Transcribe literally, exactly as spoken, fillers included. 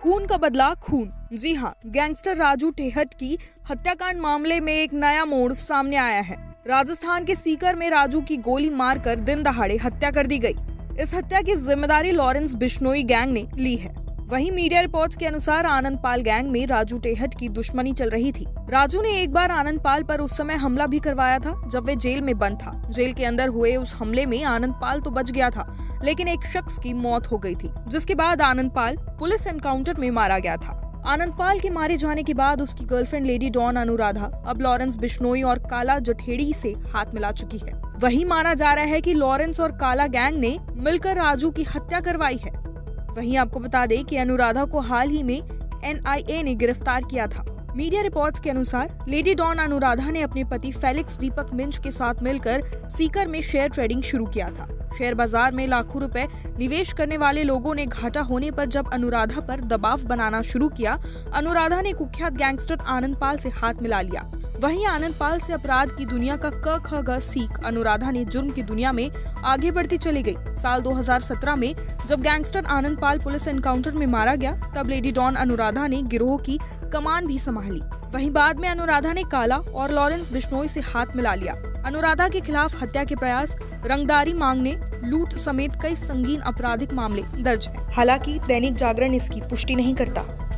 खून का बदला खून। जी हाँ, गैंगस्टर राजू टेहट की हत्याकांड मामले में एक नया मोड़ सामने आया है। राजस्थान के सीकर में राजू की गोली मारकर दिन दहाड़े हत्या कर दी गई। इस हत्या की जिम्मेदारी लॉरेंस बिश्नोई गैंग ने ली है। वहीं मीडिया रिपोर्ट्स के अनुसार आनंदपाल गैंग में राजू टेहट की दुश्मनी चल रही थी। राजू ने एक बार आनंदपाल पर उस समय हमला भी करवाया था जब वे जेल में बंद था। जेल के अंदर हुए उस हमले में आनंदपाल तो बच गया था, लेकिन एक शख्स की मौत हो गई थी, जिसके बाद आनंदपाल पुलिस एनकाउंटर में मारा गया था। आनंदपाल के मारे जाने के बाद उसकी गर्लफ्रेंड लेडी डॉन अनुराधा अब लॉरेंस बिश्नोई और काला जठेड़ी से हाथ मिला चुकी है। वही माना जा रहा है कि लॉरेंस और काला गैंग ने मिलकर राजू की हत्या करवाई है। वहीं आपको बता दें कि अनुराधा को हाल ही में एन आई ए ने गिरफ्तार किया था। मीडिया रिपोर्ट्स के अनुसार लेडी डॉन अनुराधा ने अपने पति फेलिक्स दीपक मिंज के साथ मिलकर सीकर में शेयर ट्रेडिंग शुरू किया था। शेयर बाजार में लाखों रुपए निवेश करने वाले लोगों ने घाटा होने पर जब अनुराधा पर दबाव बनाना शुरू किया, अनुराधा ने कुख्यात गैंगस्टर आनंदपाल से हाथ मिला लिया। वहीं आनंदपाल से अपराध की दुनिया का क ख ग सीख अनुराधा ने जुर्म की दुनिया में आगे बढ़ती चली गई। साल दो हज़ार सत्रह में जब गैंगस्टर आनंदपाल पुलिस एनकाउंटर में मारा गया, तब लेडी डॉन अनुराधा ने गिरोह की कमान भी संभाली। वहीं बाद में अनुराधा ने काला और लॉरेंस बिश्नोई से हाथ मिला लिया। अनुराधा के खिलाफ हत्या के प्रयास, रंगदारी मांगने, लूट समेत कई संगीन आपराधिक मामले दर्ज हैं। हालांकि दैनिक जागरण इसकी पुष्टि नहीं करता।